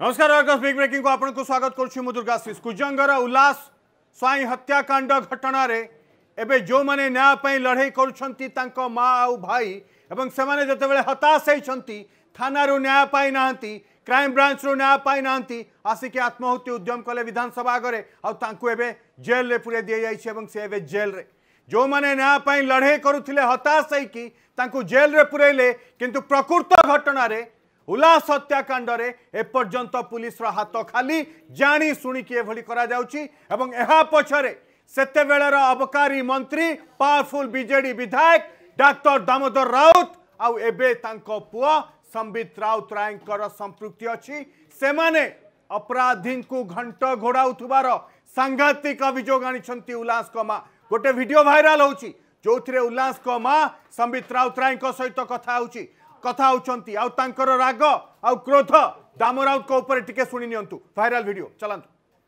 नमस्कार Argus big breaking को आपन को स्वागत करुछु मु दुर्गाशीष कुजंगर उल्लास स्वाई हत्याकांड घटना रे एबे जो माने न्याय पई लड़ाई करुछंती तांको मां आउ भाई एवं से माने जते बेले हताश होइछंती थाना रो न्याय पाई नाहंती क्राइम ब्रांच रो न्याय पाई नाहंती आसिके आत्महत्या उद्यम कले विधानसभा आगरे आ तांको एबे जेल रे पुरे दिया जाइछे एवं से एबे जेल रे जो माने न्याय पई लड़ाई करुथिले हताश होइकी तांको जेल रे पुरेले किंतु प्रकृत घटना रे उल्लास हत्याकांड रे एपर्यंत पुलिस रो हाथ खाली जानी शुणिकी एभली करा जाउची एवं एहा पछरे सेते बेलर अबकारी मंत्री पावरफुल बीजेडी विधायक डॉक्टर दामोदर राउत आउ एबे तांको पुआ संबित राउत रायकर संपृक्ति अछि सेमाने अपराधी को घंट घोड़ाउथबार सांघातिक अभियोग आनिछंती उल्लास को मां गोटे वीडियो वायरल होउची जोथिरे उल्लास को मां संबित राउत रायकर सहित कथा होउचंती आउ तांकर राग आउ क्रोध दामोराउत को ऊपर टिके सुनि नियंतु वायरल वीडियो चलंतु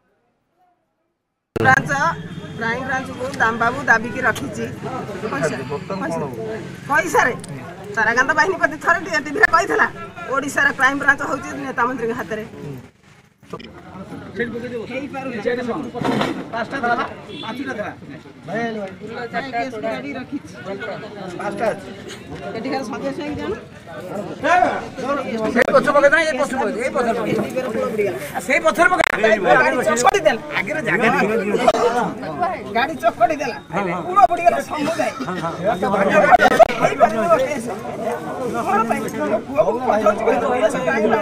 क्राइम ब्रांच को दाम बाबू दाबी की रखी पैसा रे ताराकांत बाहिनी पति थरे टीवी रे कहिथला ओडिसा रा क्राइम ब्रांच होउची नेता मंत्री के हाथ रे हेई पारु पांचटा धरा पांचटा धरा केस गाड़ी रखी पांचटा एठी का सदस्य है जानो से पछो पके ना ये पछो ए पछो से पछर पके गाड़ी चौकड़ी देल आगे रे जागा नहीं गाड़ी चौकड़ी देला पूरा पड़ी गला संभव जाय हेई पारु केस कोन पाई को पछो के टाइम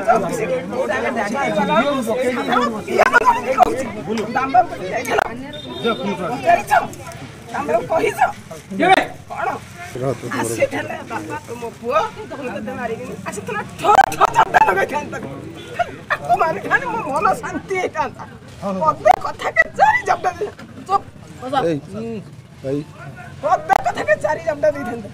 मन शांति कथा के चारि जबडा चुप कथा के चारि जबडा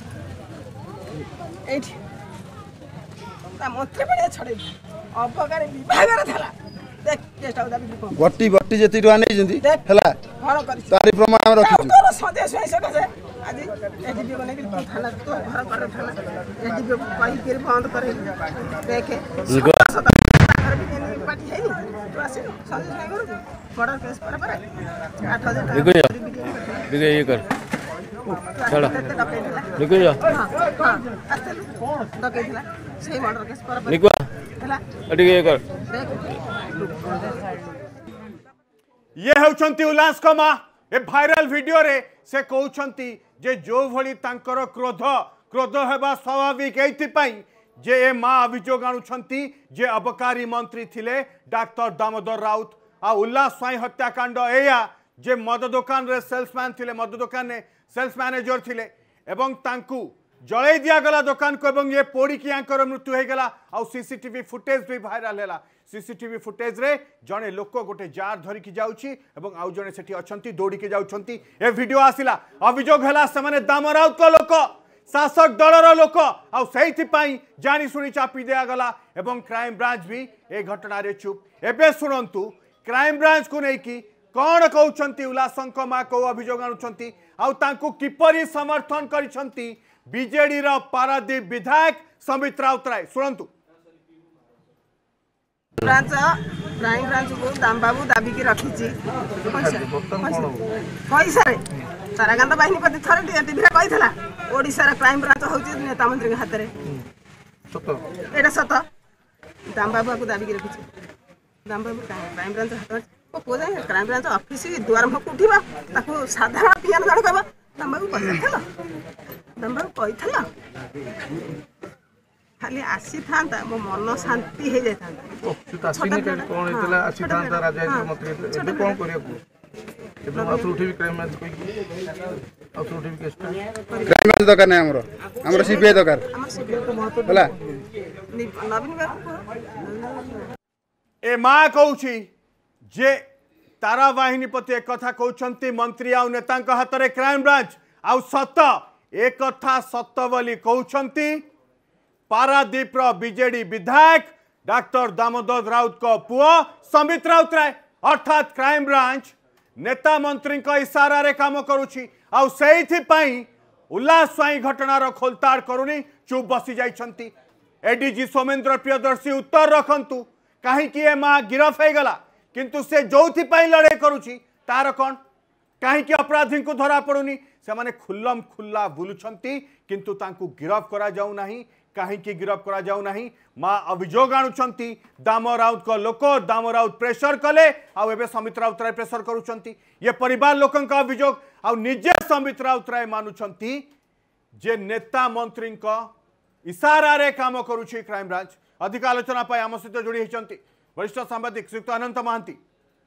मंत्री बड़े छड़े अबकारी विभाग थला बट्टी बट्टी जेती रुआ नै जंदी हला तारी प्रमाण रखि तोर सदेश है सका से आज एडीपी बने कि थाना तो घर कर थाना एडीपी कहि के बंद करे देखे पार्टी है नहीं तो आसे सदेश नहीं करू बड़ा केस पर 8000 बिगे ये कर चलो निकल जा हां डकेला सही मर्डर केस पर निकल हला अडी ये कर ये होउछंती उल्लास को मां ए वायरल वीडियो रे से कहउछंती जे जो भली तांकर क्रोध हेबा स्वाभाविक एथि पई जे ए मां अभियोग आनुछंती जे अबकारी मंत्री थिले डॉक्टर दामोदर राउत आ उल्लास स्वाई हत्याकांड एया जे मद दुकान रे सेल्समैन थिले मद दुकान ने सेल्स मैनेजर थिले एवं तांकू जड़े दिया गला दुकान को एवं ये पोड़ी की आंकर मृत्यु हो गला आ सीसीटीवी फुटेज भी वायरल हैला सीसीटीवी फुटेज रे जने लोक गोटे जार धरी की जाउची एवं आउ जने सेठी अछंती दौड़ी के जाउछंती ए वीडियो आसिला अभियोग हैला से माने दामराउत को लोक शासक दलर लोक आ सेहिथि पई जानी सुनी चापी दिया गला एवं क्राइम ब्रांच भी ए घटना रे चुप एबे सुनंतु क्राइम ब्रांच को नै की कौन कहउछंती उल्लासंक मा को अभियोग आनुछंती आउ तांको किपरि समर्थन करिसंती बीजेडी रा पारादीप विधायक संबित राउत राय सुनंतु क्राइम ब्रांच को दाम बाबू दाबी की रखी पैसा रे ताराकांत बाहिनी पति थरे टीवी रे कहिथला ओडिसा रा क्राइम ब्रांच होउची नेता मंत्री के हाथ रे सत एटा सत दाम बाबू को दाबी की रखी दाम बाबू क्राइम ब्रांच हाथ क्राइम ब्रांच ऑफिस द्वार मुख उठा ताको साधारण पियान जण कहबा दम्बाबू कही खाली आसी था मो मन शांति हो जाता ए मां कहूची जे तारा वाहिनी पति एक कथा कहउछंती मंत्री आउ नेता हाथ में क्राइम ब्रांच आउ सत एक कथा सत बोली कहउछंती पारादीप बीजेडी विधायक डॉक्टर दामोदर राउत को पुआ संबित राउत राय अर्थात क्राइम ब्रांच नेता मंत्री इशारा रे काम करुछि आउ सेहिथि पई उल्लास स्वाई घटनार खोलताड़ करुनी चुप बसी जाइछंती एडीजी सोमेन्द्र प्रियदर्शी उत्तर रखंतु कहीं ए माँ गिरफ हो गला किंतु से जो लड़ाई करुच्ची तार कौन कहीं अपराधी को धरा पड़ुनी से माने खुल्लम खुल्ला बुलुछंती किंतु तांकु गिरफ करा जाऊ नहीं कहीं गिरफ करा जाऊ नहीं माँ अभियोग आणुछंती दाम राउत को लोक दाम राउत प्रेशर कले आबे समित राउतराय प्रेशर करुछंती ये परिवार लोकन का अभियोग आ निजे समित राउतराय मानुछंती जे नेता मंत्री इशारा रे काम करुछि क्राइम ब्रांच अधिक आलोचना पाई आम सहित जोड़ी होती वरिष्ठ सांबादिक श्रीयुक्त अनंत महांती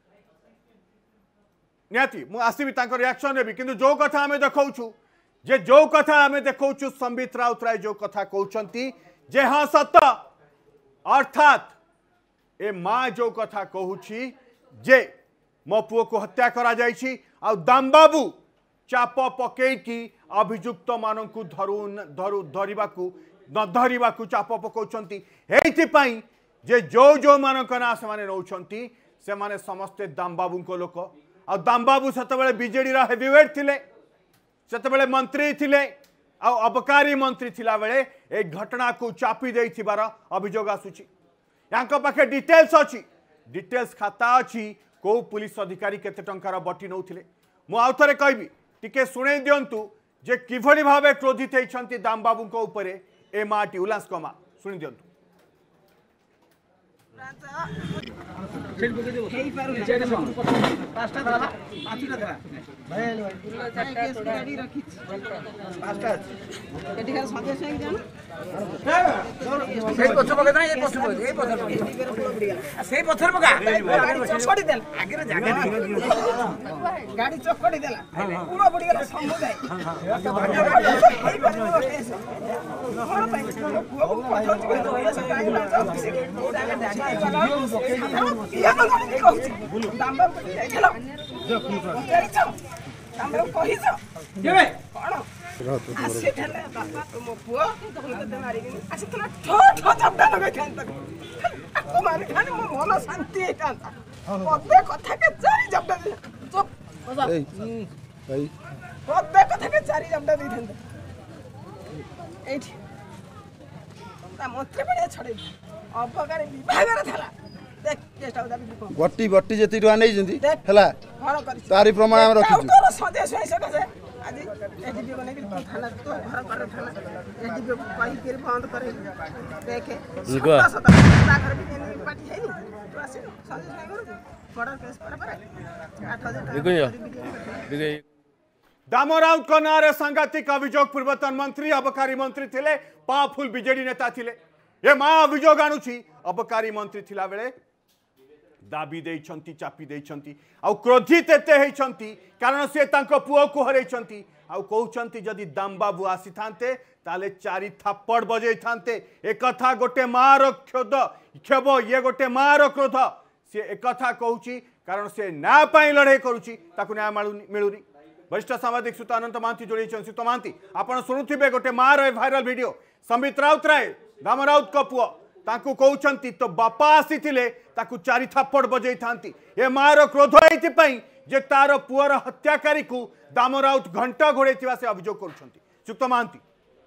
निहाती मु आसबि रिएक्शन देवी किंतु जो कथा आम देखु जे जो कथा आम देखु संबित राउतराय जो कथा कहते जे हाँ सत अर्थात ए माँ जो कथा कहूँ जे मो पुओ को हत्या करा जाइछि आ दाम बाबू चाप पकईकी अभियुक्त मानू धरवाकू न धरवाकू चाप पकाउछंती एइथिपाई जे जो जो मानक ना से नौछंती से माने समस्ते दाम बाबू को लोक आ दाम बाबू सेतबेले बीजेडी रा हेवीवेट थिले सेतबेले मंत्री थिले आ अबकारी मंत्री थिला बेले ए घटना को चापी देइथिबार अभियोग आसुची यांको पाखे डिटेल्स अछि डिटेल्स खाता अछि को पुलिस अधिकारी केते टंकार बटी नौथिले मु आउथरे कहबी टिके सुनै दियंतु जे किभଳି भाबे क्रोधित हेछंती दाम बाबू को ऊपरे ए माटी उल्लास कमा सुनि दियंतु गाड़ी चकड़ी देला पूरा बड़ी गला समुदाय मन शांति कथा के चारि जब्दा चुप कथा के चारि जब्दा मंत्री बड़े छड़े अबकारी विभाग था बट्टी बट्टी जेती टका नै जंती हला तारी प्रमाण हम रखिछु तो सदेश है से आज एडीपी को नहीं थाना तो घर कर थाना एडीपी को कहि के बंद करे देखे सदा घर भी पार्टी है नहीं तो आसे सदेश नहीं करू मर्डर केस पर 8000 दाम राउत को नारे सांघातिक अभियोग पूर्वतन मंत्री अबकारी मंत्री थिले पावरफुल बीजेडी नेता थिले ये माँ अभियोग आणुछि अबकारी मंत्री थिला बेले दाबी देइछंती चापी देइछंती आ क्रोधित एते हेइछंती कारण से तांको पुओ को हरैछंती आ कहउछंती जदि दाम बाबू आसी थांते ताले चारि थप्पड़ बजै थांते एक कथा गोटे मार क्षोध खेब ये गोटे मार क्रोध से एक कथा कहउची कारण से न्याय पाई लड़ाई करूची ताकू न्याय मिलुनी वरिष्ठ सांबादिक श्रीयुक्त अनंत महांती जोड़ी श्रीयुक्त महांती आपण शुणुथिबे गोटे मार भाइराल वीडियो संबित राउतराय दाम राउत को पुओ ताकू कहउछंती तो बापा आसीथिले ताकू चारि थप्पड़ बजै थांती ए मार क्रोध एइथिपाई जे तार पुअर हत्याकारी को दाम राउत घंटा घोड़ैथिबा से अभियोग करूछंती श्रीयुक्त महांती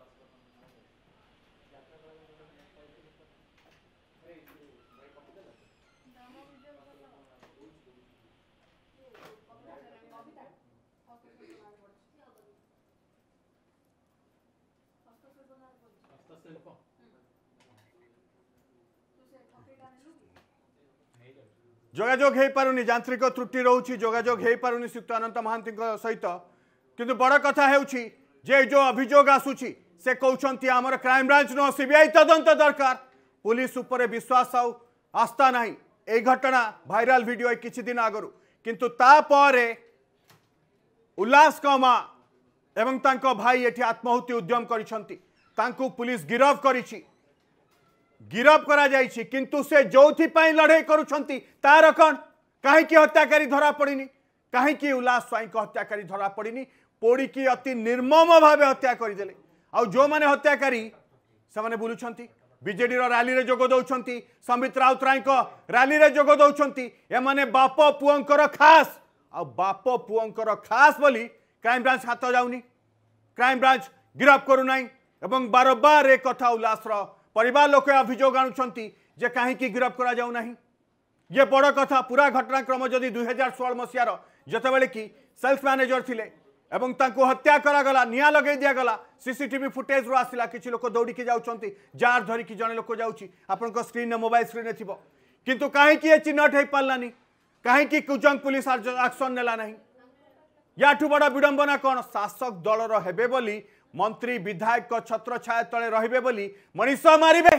जोगाजोग हो पारुनी यांत्रिक त्रुटि रोची जोगाजोग हो पारुनी श्रीयुक्त अनंत महांती सहित किंतु बड़ कथा हेउछि जे जो अभियोग आसुछि से कहउछंती हमर क्राइम ब्रांच नो सीबीआई तदंत दरकार पुलिस ऊपर विश्वास आउ आस्था नहीं ए घटना भाइराल वीडियो किछि दिन आगरु किंतु तापरे उल्लास कमा एवं तांको भाई एठी आत्माहुति उद्यम करिसंती तांको पुलिस गिरफ करिछि गिरफ करा जाइछि किंतु से जोथि पाई लड़ाई करूछंती तार कौन कहीं की हत्याकारी धरा पड़िनी कहीं की उल्लास स्वाई को हत्याकारी धरा पड़िनी पोड़ी की अति निर्मम भाव हत्या करदेले आ जो माने हत्याकारी से माने बुलुछंती बीजेडी रो रैली रे जोग दउछंती संबित राउतराय को रैली रे जोग दउछंती ए माने बाप पुओंकर खास आ बाप पुओंकर खास बोली क्राइम ब्रांच हाथ जाउनी क्राइम ब्रांच गिरफ करू नाही एवं बारंबार एक कथा उल्लास रो परिवार लोक अभियोग आणुछंती जे कहीं गिरफ करा जाऊ नहीं। ये बड़ कथा। पूरा घटनाक्रम जदि 2016 मसीहार जितेबाला कि सेल्स मैनेजर थिले एवं तांको हत्या करागला, निआं लगे दिगला, सीसीटीवी फुटेज रू आसला, किसी लोक दौड़ी जाऊँच जार धरिकी जड़े लोक जाऊँगी आपण स्क्रीन मोबाइल स्क्रीन थी किंतु कहीं ये चिन्हट हो पारानी, कहीं कुजंग पुलिस एक्शन नेला नहीं। याठू बड़ा विडंबना कौन? शासक दलर हेबे बोली मंत्री विधायक छत्र छाया तले रहिबे बोली मनीष मारिबे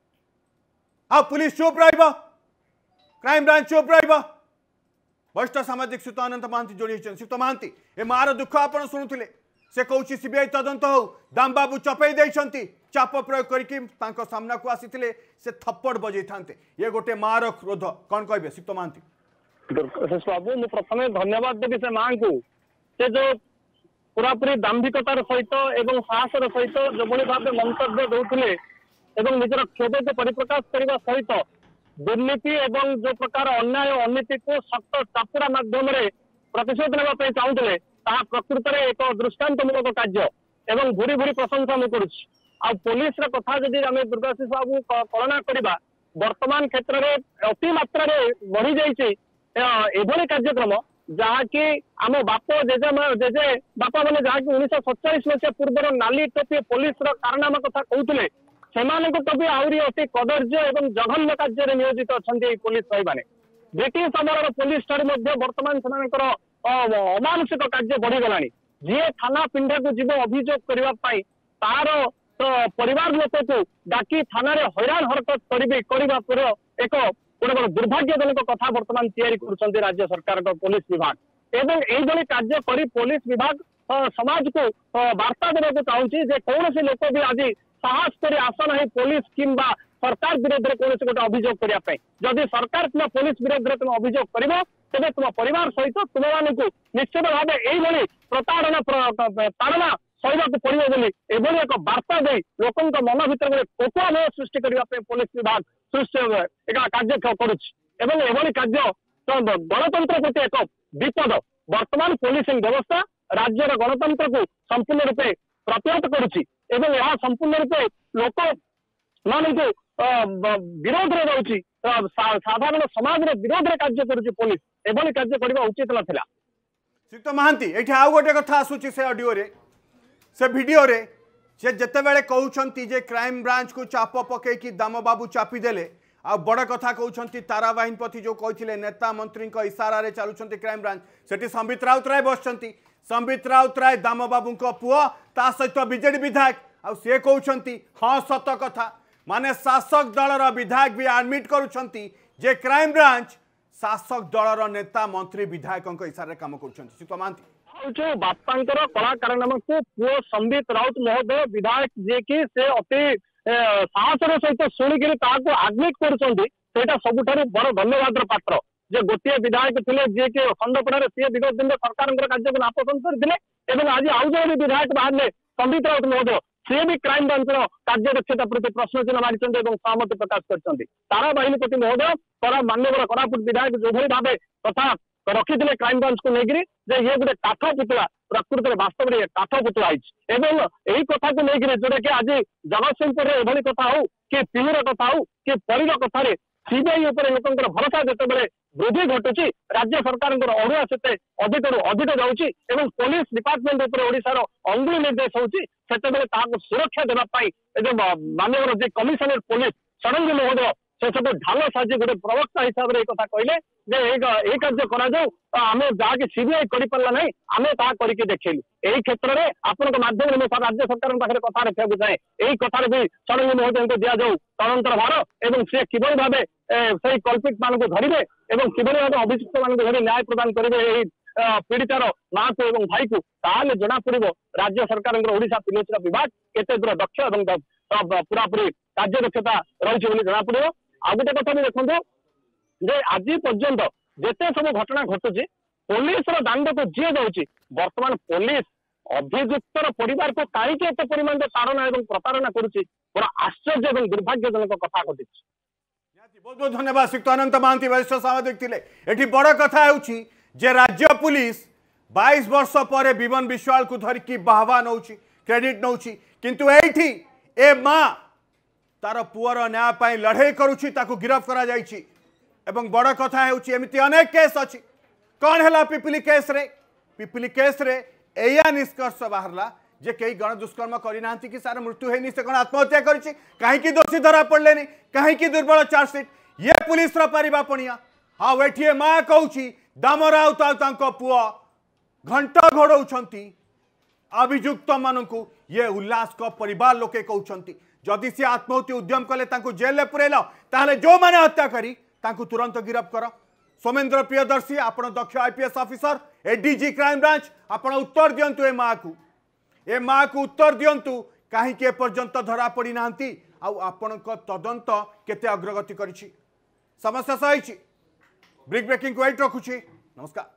आ पुलिस चुप रहिबो, क्राइम ब्रांच चुप रहिबो। वरिष्ठ सामाजिक सुत अनंत महांती जोड़ी सुत महांती ए मार दुख आपण शुणुले। से कहूँ सीबीआई तदंत हो, दाम बाबू चपई देइछंती, चाप प्रयोग करके सामना को आसी से थप्पड़ बजे था। ये गोटे मार क्रोध कौन कहे सुत महांती? बाबू मु प्रथम धन्यवाद देवी से माँ को से जो पूरापूरी दाम्भिकतार सहित एवं साहसर सहित जो भाव मंतव्य दौले एवं निजर क्षोभ को परिप्रकाश करने सहित दुर्नीति एवं जो प्रकार अन्याय अनीति को सख्त चापुड़ा माध्यम प्रतिशोध नापी चाहूले प्रकृत में एक दृष्टान्तमूलक कार्य एवं भूरी भूरी प्रशंसा मुझे करुच्ची। आ पुलिस कथा जदि आम दुर्गाशीष बाबू कलना करवा वर्तमान क्षेत्र में अति मात्रा बढ़ी जाइए कार्यक्रम जहाँकि आम बाप जेजे बापा मैंने जहाँकि 1947 मसीहा पूर्व नाली टोपी पुलिस कारनामा कथा कहते से भी आहरी अति कदर्य एवं जघन्य कार्य नियोजित अच्छा पुलिस भाई मैंने ब्रिटिश अमर पुलिस ठार बर्तमान से अमानुषिक कार्य बढ़ीगला। जी थाना पिंडा को जीव अभियोग करने तार परिवार लोक को डाकी थाना हैरान हरकत करने एक गोटे दुर्भाग्यजनक कथा बर्तमान तैयारी कर राज्य सरकार पुलिस विभाग एवं यही कार्य करी पुलिस विभाग समाज को वार्ता देना चाहिए कौन सी लोक भी आज साहस कर आस ना पुलिस किंबा सरकार विरोध में कौन गोटे अभियोग करने जदि सरकार कि पुलिस विरोध में तुम अभियोग कर तेज तुम परिवार सहित तुम मान निश्चित भाव यही प्रताड़ना ताड़ना सहवाक पड़ो बोली एभली एक वार्ता दे लोक मन भर कोकुआ भय सृष्टि करने पुलिस विभाग एक कार्य करुँच कार्य गणतंत्र प्रति एक विपद। वर्तमान पुलिसिंग व्यवस्था राज्यर गणतंत्र को संपूर्ण रूपे प्रतिहत करुच्ची संपूर्ण रूपे लोक मान विरोध में जाऊँगी साधारण समाज विरोध में कार्य करुच्ची पुलिस एभली कार्य करने उचित नाला। श्रीयुक्त महांती ये आउ गोटे कथा आसूची से ऑडियो रे से वीडियो रे से जितेबाला कहते जे क्राइम ब्रांच को चाप पकईकि दाम बाबू चापी देले आ बड़ कथा कहते तारा बाहिनीपति जो कहते नेता मंत्री इशारा चलुंट क्राइम ब्रांच से संबित राउतराय बसंती संबित राउतराय दाम बाबू पुओ ता सहित बीजेडी विधायक आ सी कहते हाँ सत कथा माने शासक दलर विधायक भी आडमिट करुँच जे क्राइम ब्रांच शासक दलर नेता मंत्री विधायक इशारा काम कर बापांकर कला कारनामा को पुओ संबित राउत महोदय विधायक जे कि से अति साहसर सहित शुणिकी आडमिट कर सबुठ बड़ धन्यवाद पात्र जे गोटे विधायक थे जी कि खंडपड़ा सी विगत दिन सरकार कार्य को नापसंद करते आज आउ जो विधायक बाहर संबित राउत महोदय सी भी क्राइम ब्रांचर कार्यदक्षता प्रति प्रश्न चिन्ह मारी सहमति प्रकाश कर तारा बाहिनीपति महोदय तरा मान्यवर कोरापुट विधायक जो भाव तथा रखी क्राइम ब्रांच को लेकर ये गोटे काठ पुतला प्रकृत में वास्तव में काठ पुतला यही कथा को लेकर जोटा कि आज जगतसिंहपुर एभली कथा हो कि पिहुर कथा हो कि परीर कथार सीबीआई लोक भरोसा जिते वृद्धि घटुची राज्य सरकार अड़ुआ से अधिक अधिक जाऊँगी पुलिस डिपार्टमेंट ओडार अंगुली निर्देश होती सुरक्षा देवाई मानवर जी कमिशनर पुलिस षडंगी महोदय से सब ढाल साजी गोटे प्रवक्ता हिसाब से कथा कहले ये कार्य करें जहाँकि सीबीआई कर ना आम ता करके देखलु यही क्षेत्र में आपण माध्यम राज्य सरकार पाखे कथा रखा चाहे यही कथार भी षडंगी महोदय को दि जाऊ तदंतर भार एवं सी किभली भाव से कल्पित मान दूरे और किभली भाव अभियुक्त मान धरी न्याय प्रदान करेंगे पीड़ितार माँ को एवं भाई को ताले जना पड़ो राज्य सरकार ओडिशा पिलियन विभाग केते दूर दक्ष और पूरापूरी कार्यदक्षता रही जना पड़ो। आ गोटे कथा भी देखो जे आज पर्यंत जिते सब घटना घटुची पुलिस दांड को जी जाऊँगी बर्तमान पुलिस अभियुक्तर परिवार को कहीं एत परिमाण ताड़ना और प्रताड़ना करुच्ची बड़ा आश्चर्य और दुर्भाग्यजनक कथा घटी। बहुत बहुत धन्यवाद श्रीयुक्त अनंत महांती वरिष्ठ सामाजिक थे। ये बड़ कथा जे राज्य पुलिस 22 वर्ष पर विमन विश्वाल को धरिकी बाहवा नौ क्रेडिट नौ किंतु एठी ए माँ तार पुअर न्याय पाई लड़े करुछि ताकू गिरफ करा जाइछि एवं बड़ कथा हेउछि एमिति अनेक केस अछि। कौन है पिपिली केस रे एया निष्कर्ष बाहरला जे कई गण दुष्कर्म करना कि सार मृत्यु है से कौन आत्महत्या करिछि कहीं दोषी धरा पड़े कहीं दुर्बल चार्जसीट ये पुलिस पारिबा पणिया। हाँ एठिए माँ कहूँ दाम राउत पुआ घंटा घोड़ौंट अभियुक्त मानू ये उल्लास को परिवार लोके कहते जदि सी आत्महत्या उद्यम कले जेल में पुरेल ताहले जो माने हत्या करी तुरंत गिरफ्त कर। सोमेन्द्र प्रियदर्शी आपण दक्ष IPS officer ADG crime branch आपण उत्तर दिंतु ए माँ को उत्तर दिंतु कहीं पर्यंत धरा पड़ी ना आपण तदंत केते अग्रगति करिछि समस्या सही ब्रेक ब्रेकिंग को वेट रखुछि। नमस्कार।